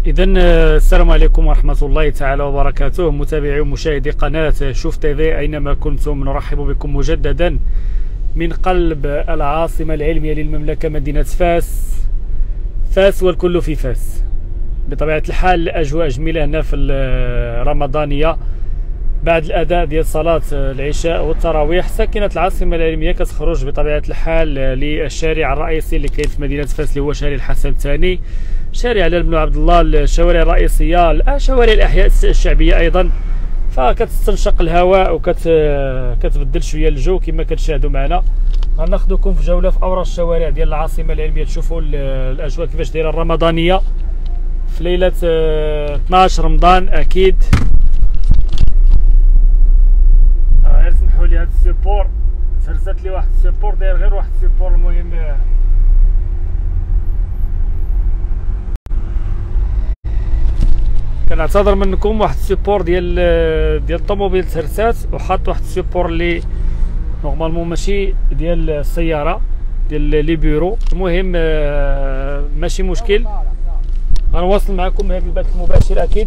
إذا السلام عليكم ورحمة الله تعالى وبركاته، متابعي ومشاهدي قناة شوف تيفي أينما كنتم، نرحب بكم مجددا من قلب العاصمة العلمية للمملكة مدينة فاس والكل في فاس. بطبيعة الحال الأجواء جميلة هنا في الرمضانية بعد الأداء ديال صلاة العشاء والتراويح. ساكنة العاصمة العلمية كتخرج بطبيعة الحال للشارع الرئيسي اللي كاين في مدينة فاس اللي هو شارع الحسن الثاني، شارع علال بن عبد الله، الشوارع الرئيسية، شوارع الأحياء الشعبية أيضا. فكتستنشق الهواء وكتبدل شوية الجو كما كتشاهدوا معنا. غناخذكم في جولة في أورا الشوارع ديال العاصمة العلمية تشوفوا الأجواء كيفاش دايرة الرمضانية في ليلة 12 رمضان. أكيد غير سمحوا لي هاد السيبور ترسات لي واحد السيبور، داير غير واحد السيبور. المهم كنعتذر منكم، واحد السيبور ديال الطوموبيل ترسات وحط واحد السيبور اللي نورمالمون ماشي ديال السيارة ديال لي بيرو. المهم ماشي مشكل، غنواصل معكم هذا البث المباشر اكيد.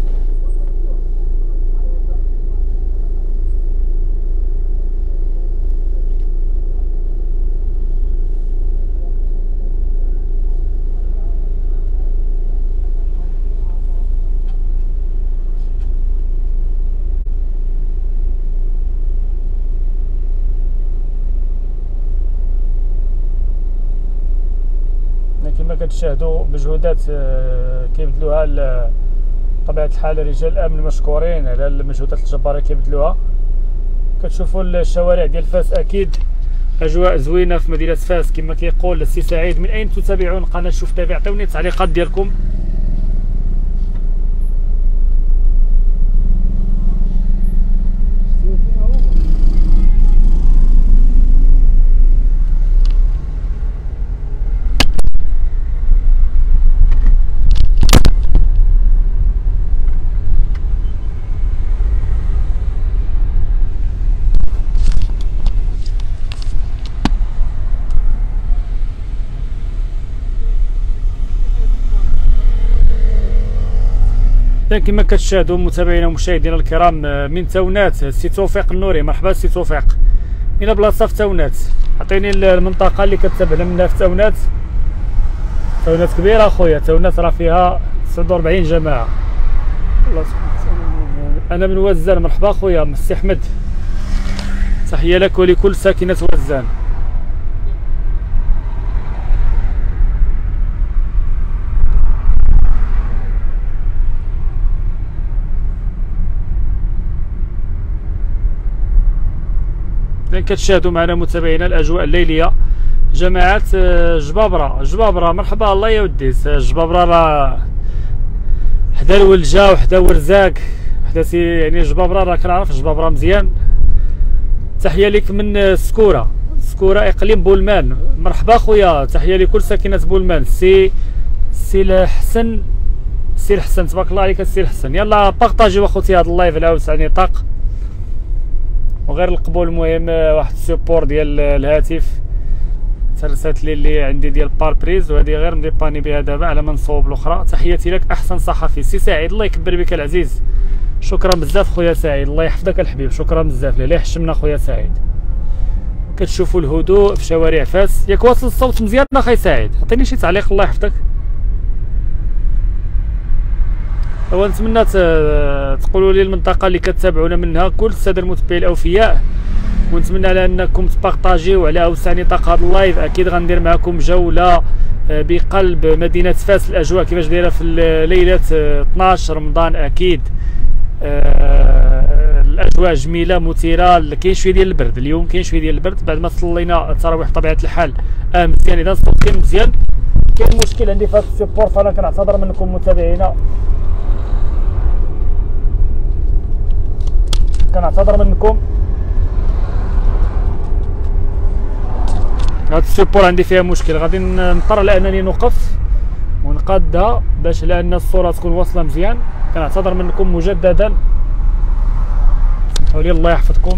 كما كتشاهدوا مجهودات كيبذلوها بطبيعة الحال رجال الامن مشكورين على المجهودات الجبارة كيبذلوها. كتشوفوا الشوارع ديال فاس، اكيد اجواء زوينه في مدينه فاس كما كيقول السي سعيد. من اين تتابعون قناه شوف تيفي؟ عطيوني التعليقات ديالكم. كما كتشاهدوا متابعينا ومشاهدينا الكرام، من تونات السي توفيق النوري. مرحبا السي توفيق، من بلاصه في تونات. عطيني المنطقه اللي كتتابعنا منها في تونات. تونات كبيره اخويا، تونات راه فيها 49 جماعه. الله سبحانه. انا من وزان. مرحبا اخويا السي احمد، تحيه لك ولكل ساكنه وزان. كتشاهدوا معنا متابعينا الاجواء الليليه. جماعه جبابره مرحبا. الله يا ودي جبابره راه حدا الولجه وحدا ورزاق وحدا يعني جبابره راه كنعرف جبابره مزيان. تحيه لك من سكوره اقليم بولمان. مرحبا خويا، تحيه لكل ساكنه بولمان. سي الحسن تبارك الله عليك السي الحسن. يلا بارطاجيو اخوتي هذا اللايف العاوتاني نطاق وغير القبول. المهم واحد السيبور ديال الهاتف ترسات لي اللي عندي ديال باربريز، وهذه غير مديباني بها دابا على ما نصوب الاخرى. تحياتي لك احسن صحفي سي سعيد، الله يكبر بك العزيز. شكرا بزاف خويا سعيد، الله يحفظك الحبيب. شكرا بزاف لله يحشمنا خويا سعيد. كتشوفوا الهدوء في شوارع فاس. ياك واصل الصوت مزيان اخي سعيد؟ عطيني شي تعليق الله يحفظك. ونتمنى تقولوا لي المنطقه اللي كتتابعونا منها كل الساده المتابعين الاوفياء، ونتمنى على انكم تبارطاجيو على اوسع نطاق هذا اللايف. اكيد غندير معكم جوله بقلب مدينه فاس، الاجواء كيفاش دايره في ليله 12 رمضان. اكيد الاجواء جميله مثيره. كاين شويه ديال البرد اليوم، كاين شويه ديال البرد بعد ما صلينا التراويح بطبيعه الحال مزيان. اذا الصوت كاين مزيان، كاين مشكل عندي في هذا السيبور، فانا كنعتذر منكم متابعينا، كنعتذر منكم. هاد السيبور عندي فيها مشكل، غادي نضطر على انني نوقف ونقادها باش لان الصوره تكون واصله مزيان. كنعتذر منكم مجددا، سمحوا لي الله يحفظكم.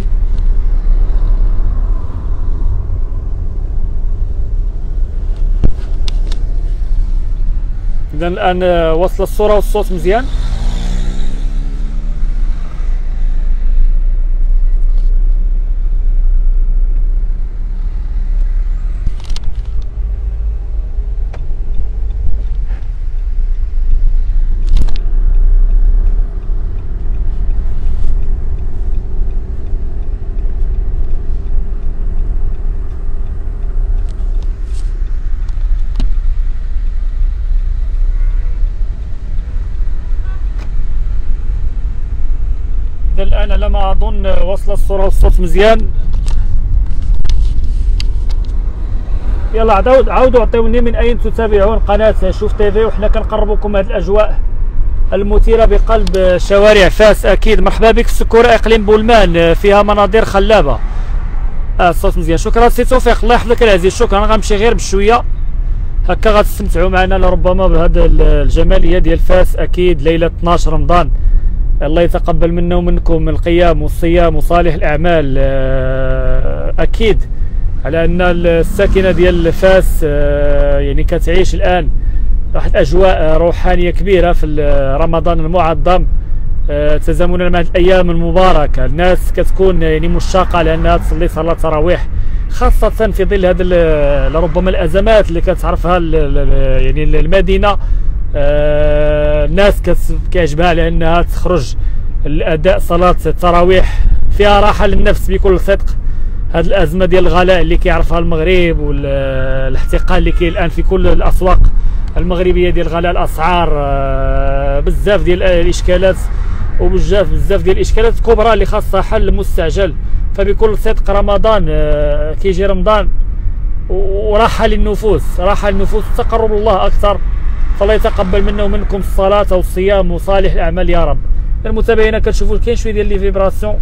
اذا الان وصل الصوره والصوت مزيان. الآن على ما أظن وصل الصورة والصوت مزيان. يلا عاودوا عطيوني من أين تتابعون قناة شوف تيفي، وحنا كنقربوكم هذه الأجواء المثيرة بقلب شوارع فاس. أكيد مرحبا بك السكورة إقليم بولمان، فيها مناظر خلابة. الصوت مزيان، شكرا سي توفيق، الله يحفظك العزيز، شكرا. غنمشي غير بشوية هكا غتستمتعوا معنا لربما بهذا الجمالية ديال فاس. أكيد ليلة 12 رمضان، الله يتقبل منا ومنكم القيام والصيام وصالح الأعمال. أكيد على أن الساكنة ديال فاس يعني كتعيش الآن واحد أجواء روحانية كبيرة في رمضان المعظم، تزامنا مع الأيام المباركة. الناس كتكون يعني مشتاقة لأنها تصلي صلاة تراويح، خاصة في ظل هذا لربما الأزمات اللي كتعرفها يعني المدينة. الناس كيعجبها لانها تخرج الاداء صلاه التراويح فيها راحه للنفس بكل صدق. هذه الازمه ديال الغلاء اللي كيعرفها المغرب والاحتقان اللي كاين الان في كل الاسواق المغربيه ديال غلاء الاسعار، بزاف ديال الاشكالات وبزاف ديال الاشكالات الكبرى اللي خاصها حل مستعجل. فبكل صدق رمضان كيجي رمضان وراحه للنفوس، راحه للنفوس تقرب الله اكثر. فالله يتقبل منا ومنكم الصلاة والصيام وصالح الأعمال يا رب. المتابعين كتشوفوا كاين شويه ديال لي فيبراسيون،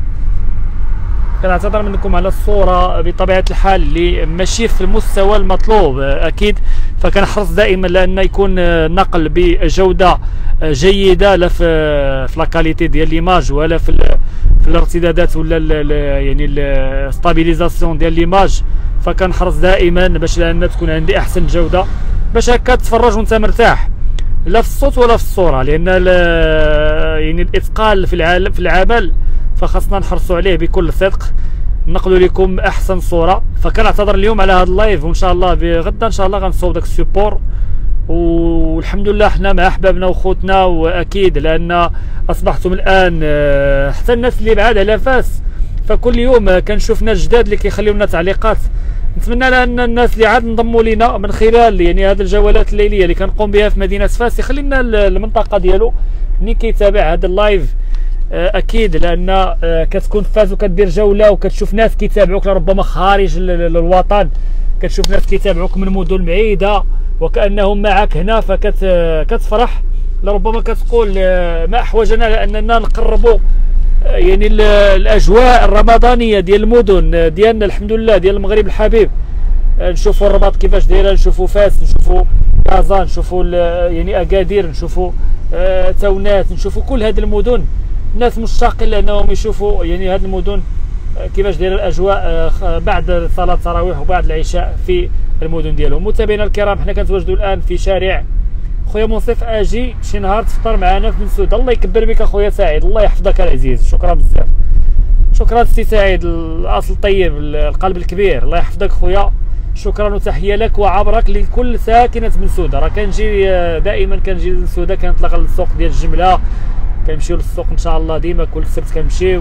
كنعتذر منكم على الصورة بطبيعة الحال اللي ماشي في المستوى المطلوب. أكيد فكنحرص دائما لأن يكون نقل بجودة جيدة، لا في لاكاليتي ديال ليماج ولا في الارتدادات ولا يعني الستابيليزاسيون ديال ليماج. فكنحرص دائما باش لأن تكون عندي أحسن جودة باش هكا تتفرج وانت مرتاح، لا في الصوت ولا في الصوره. لان يعني الاتقان في العمل فخاصنا نحرصوا عليه بكل صدق، نقلوا لكم احسن صوره. فكنعتذر اليوم على هذا اللايف، وان شاء الله غدا ان شاء الله غنصوب داك السيبور. والحمد لله حنا مع احبابنا وخوتنا، واكيد لان اصبحتم الان حتى الناس اللي بعاد على فاس فكل يوم كنشوف ناس جداد اللي كيخليو لنا تعليقات. نتمنى لان الناس اللي عاد انضموا لينا من خلال يعني هذه الجولات الليليه اللي كنقوم بها في مدينه فاس يخلي لنا المنطقه ديالو ملي كيتابع هذا اللايف. اكيد لان كتكون فاس وكدير جوله وكتشوف ناس كيتابعوك لربما خارج الوطن، كتشوف ناس كيتابعوك من مدن بعيده وكانهم معك هنا، فكتفرح. لربما كتقول ما احوجنا لاننا نقربوا يعني الاجواء الرمضانيه ديال المدن ديالنا الحمد لله ديال المغرب الحبيب. نشوفوا الرباط كيفاش دايره، نشوفوا فاس، نشوفوا كازا، نشوفوا يعني اكادير، نشوفوا تاونات، نشوفوا كل هذه المدن. الناس مشتاقين لانهم يشوفوا يعني هذه المدن كيفاش دايره الاجواء بعد صلاه التراويح وبعد العشاء في المدن ديالهم. متابعينا الكرام حنا كنتواجدوا الان في شارع خويا منصف اجي شي نهار تفطر معنا في بن سود. الله يكبر بك اخويا سعيد، الله يحفظك العزيز، شكرا بزاف. شكرا سي سعيد، الاصل طيب القلب الكبير، الله يحفظك خويا، شكرا وتحيه لك وعبرك لكل ساكنه بن سوده. راه كنجي دائما كنجي لبن سوده، كنطلق للسوق ديال الجمله، كنمشيو للسوق ان شاء الله ديما كل سبت كنمشيو.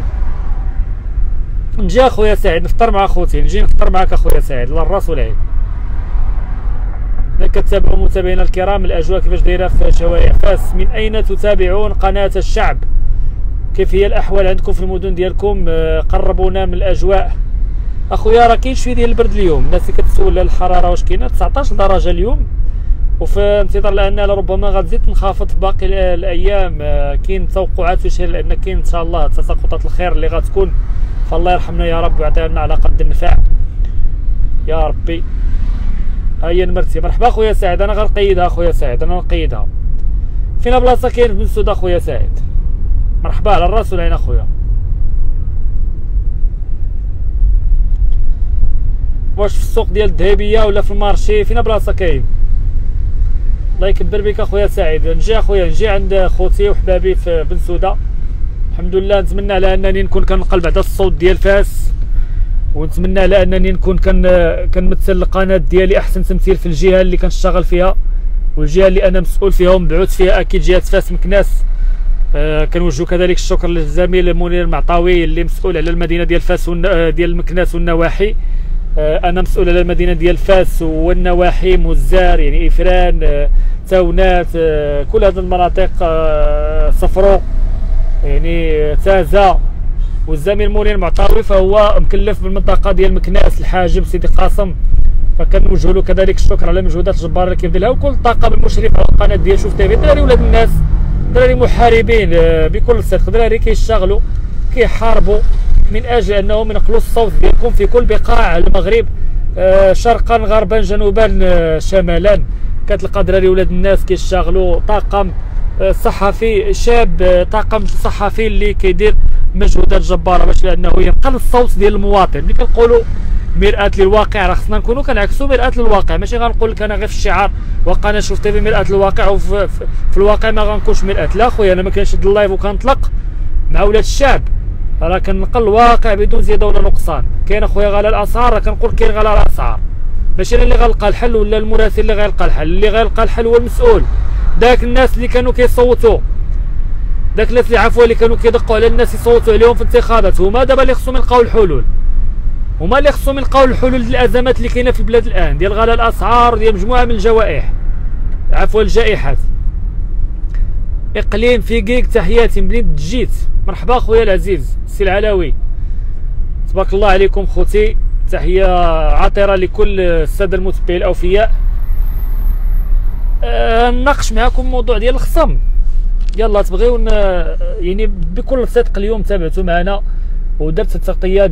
نجي اخويا سعيد نفطر مع خوتي، نجي نفطر معك اخويا سعيد، الله الراس والعين. كتتابعوا متابعينا الكرام الاجواء كيفاش دايره في شوارع فاس. من اين تتابعون قناه الشعب؟ كيف هي الاحوال عندكم في المدن ديالكم؟ قربونا من الاجواء. اخويا راه كاين شويه ديال البرد اليوم، الناس اللي كتسول على الحراره واش كاينه 19 درجه اليوم، وفي انتظار لانها ربما غتزيد تنخفض في باقي الايام. كاين توقعات وشير لان كاين ان شاء الله تساقطات الخير اللي غتكون، فالله يرحمنا يا رب ويعطينا على قد النفع يا ربي. هيا نمرتي، مرحبا خويا سعيد، انا غنقيدها خويا سعيد، انا نقيدها. فينا بلاصه كاين في بن سوده خويا سعيد؟ مرحبا على الراس والعين اخويا. واش في السوق ديال الذهبيه ولا في المارشي؟ فينا بلاصه كاين؟ الله يكبر بك اخويا سعيد. نجي عند خوتي وحبابي في بن سوده. الحمد لله، نتمنى على انني نكون كنقل بعد الصوت ديال فاس، ونتمنى على انني نكون كنمثل القناه ديالي احسن تمثيل في الجهه اللي كنشتغل فيها والجهه اللي انا مسؤول فيها ومبعوث فيها، اكيد جهه فاس مكناس. كنوجه كذلك الشكر للزميل منير المعطاوي اللي مسؤول على المدينه ديال فاس ديال مكناس والنواحي. انا مسؤول على المدينه ديال فاس والنواحي، مزار يعني افران، تاونات، كل هذه المناطق، صفرو يعني تازا. والزميل منير المعطاوي فهو مكلف بالمنطقه ديال مكناس، الحاجب سيدي قاسم، فكنوجه له كذلك الشكر على المجهودات الجباره اللي كيبذلها، وكل الطاقم المشرف على القناه ديال شوف تيفي. دراري ولاد الناس، دراري محاربين بكل صدق، دراري كيشتغلوا كيحاربوا من اجل انهم ينقلوا الصوت ديالكم في كل بقاع المغرب، شرقا غربا جنوبا شمالا. كتلقى دراري ولاد الناس كيشتغلوا، طاقم صحفي شاب، طاقم صحفي اللي كيدير مجهودات جباره باش لانه ينقل الصوت ديال المواطن. ملي كنقولوا مرآة للواقع راه خصنا نكونوا كنعكسوا مرآة للواقع، ماشي غنقول لك انا غير في الشعار وقناه شوف تيفي مرآة للواقع وفي الواقع ما غنكونش مرآة. لا خويا، انا ما كنشد اللايف وكنطلق مع ولاد الشعب، راه كنقل الواقع بدون زياده ولا نقصان. كاين اخويا غلا الاسعار، راه كنقول كاين غلا الاسعار، ماشي انا اللي غنلقى الحل ولا المراسل اللي غيلقى الحل. اللي غيلقى الحل هو المسؤول. داك الناس اللي كانوا كيصوتوا، داك الناس اللي عفوا اللي كانوا كيدقوا على الناس يصوتوا عليهم في الانتخابات، هما دابا اللي خصهم يلقاو الحلول، هما اللي خصهم يلقاو الحلول للازمات اللي كاينه في البلاد الان، ديال غلاء الاسعار، ديال مجموعه من الجوائح، عفوا الجائحات. اقليم فيكيك، تحياتي منين جيت. مرحبا خويا العزيز السي العلوي، تبارك الله عليكم خوتي. تحيه عاطره لكل الساده المتبعين الاوفياء. نناقش معكم موضوع ديال الخصم. يلا تبغيو يعني بكل صدق اليوم تابعتوا معنا ودرت التغطيه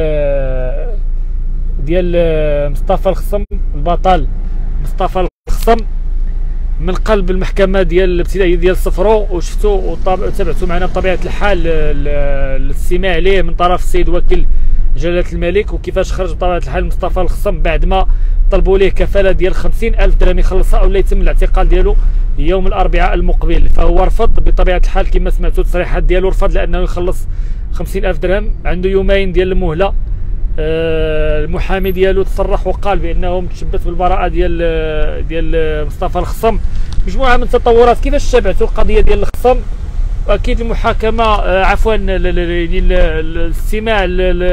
ديال مصطفى الخصم، البطل مصطفى الخصم من قلب المحكمه ديال الابتدائيه ديال صفرو، وشفتوا وتابعتوا معنا بطبيعه الحال الاستماع عليه من طرف السيد وكيل جلاله الملك، وكيفاش خرج بطبيعه الحال مصطفى الخصم بعد ما طلبوا ليه كفاله ديال 50,000 درهم يخلصها او لا يتم الاعتقال ديالو يوم الاربعاء المقبل. فهو رفض بطبيعه الحال كما سمعتوا التصريحات ديالو، رفض لانه يخلص 50,000 درهم، عنده يومين ديال المهله. المحامي ديالو تصرح وقال بانه متشبث بالبراءه ديال مصطفى الخصم. مجموعه من التطورات. كيفاش تابعتوا القضيه ديال الخصم؟ واكيد المحاكمه عفوا الاستماع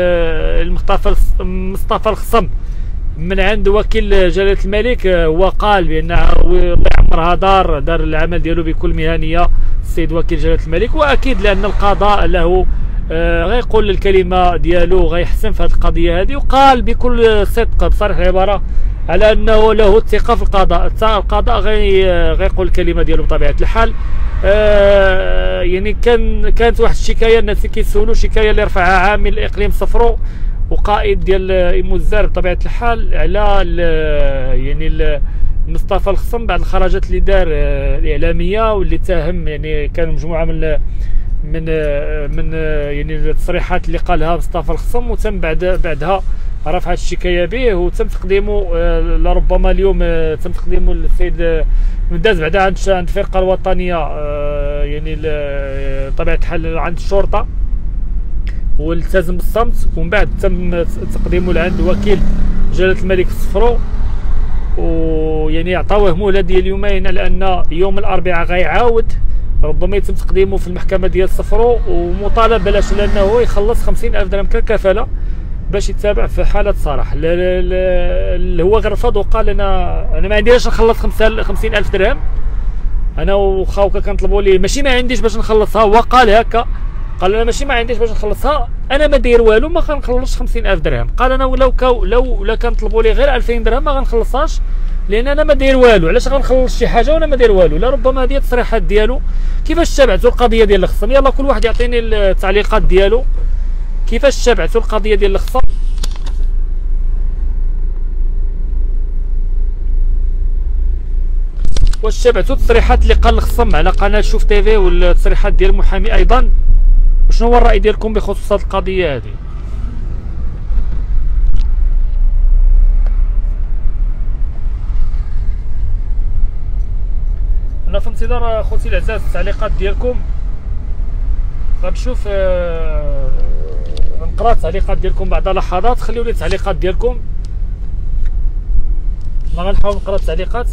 مصطفى الخصم من عند وكيل جلاله الملك، هو قال بانه الله يعمرها دار العمل ديالو بكل مهنيه السيد وكيل جلاله الملك، واكيد لان القضاء له غيقول الكلمه ديالو، غيحسن في هذه القضيه هذه. وقال بكل صدق بصريح العباره على انه له الثقه في القضاء، القضاء غيقول الكلمه ديالو بطبيعه الحال. يعني كانت واحد الشكايه، الناس كيسولوا شكايه اللي رفعها عامل اقليم صفرو وقائد ديال مزار بطبيعه الحال على يعني مصطفى الخصم بعد الخرجات اللي دار الاعلاميه واللي اتهم، يعني كان مجموعه من يعني التصريحات اللي قالها مصطفى الخصم، وتم بعدها رفع الشكايه به وتم تقديمه لربما اليوم تم تقديمه للسيد منداز بعدا عند الفرقه الوطنيه، يعني بطبيعه الحال عند الشرطه والتزم بالصمت، ومن بعد تم تقديمه لعند وكيل جلاله الملك صفرو، ويعني عطاوه مهله ديال يومين على ان يوم الاربعاء غيعاود ربما يتم تقديمه في المحكمه ديال صفرو، ومطالب باش لانه يخلص 50,000 درهم ككفاله باش يتابع في حاله صراح. هو غير رفض وقال انا ما عنديش نخلص 50,000 درهم، انا وخاوك كنطلبوا لي ماشي ما عنديش باش نخلصها، هو قال هكا، قال انا ماشي ما عنديش باش نخلصها، انا ما داير والو ما غنخلصش 50,000 درهم. قال انا لو كنطلبوا لي غير 2000 درهم ما غنخلصهاش لان انا ما داير والو، علاش غنخلص شي حاجه وانا ما داير والو؟ لا ربما هذه التصريحات ديالو. كيفاش تابعتوا القضيه ديال الخصم؟ يلا كل واحد يعطيني التعليقات ديالو، كيفاش تابعتوا القضيه ديال الخصم؟ واش تابعتوا التصريحات اللي قال الخصم على قناه شوف تيفي والتصريحات ديال المحامي ايضا؟ وشنو هو الراي ديالكم بخصوص هذه القضيه هذه؟ انا في انتظار اخوتي العزاز التعليقات ديالكم. غنشوف نقرا التعليقات ديالكم بعد لحظات. خليو لي التعليقات ديالكم، ما غنحاول نقرا التعليقات.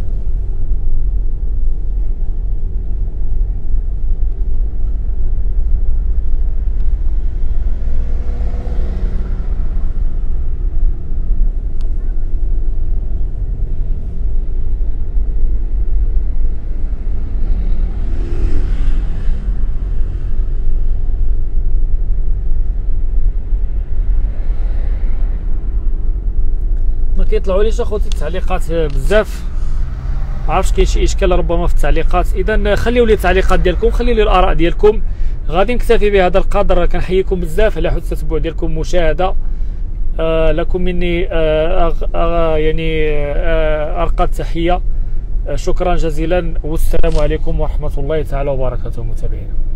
ما كيطلعوليش اخوتي التعليقات بزاف، عرفتش كاين شي اشكال ربما في التعليقات. اذا خليو لي التعليقات ديالكم، خليو لي الاراء ديالكم. غادي نكتفي بهذا القدر. كنحييكم بزاف على حسن التتبع ديالكم، مشاهده لكم مني يعني ارقى التحيه. شكرا جزيلا، والسلام عليكم ورحمه الله تعالى وبركاته متابعينا.